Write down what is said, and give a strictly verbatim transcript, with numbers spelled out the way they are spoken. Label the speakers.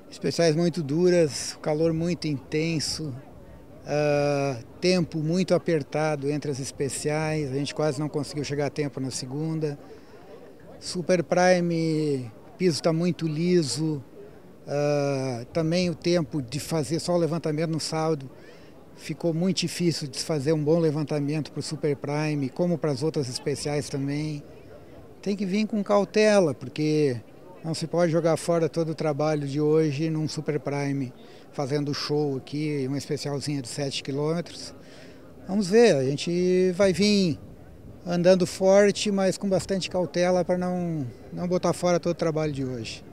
Speaker 1: Especiais muito duras, calor muito intenso, uh, tempo muito apertado entre as especiais, a gente quase não conseguiu chegar a tempo na segunda. Super Prime, piso está muito liso, uh, também o tempo de fazer só o levantamento no saldo ficou muito difícil de fazer um bom levantamento para o Super Prime, como para as outras especiais também. Tem que vir com cautela, porque não se pode jogar fora todo o trabalho de hoje num Super Prime, fazendo show aqui, uma especialzinha de sete quilômetros. Vamos ver, a gente vai vir andando forte, mas com bastante cautela para não, não botar fora todo o trabalho de hoje.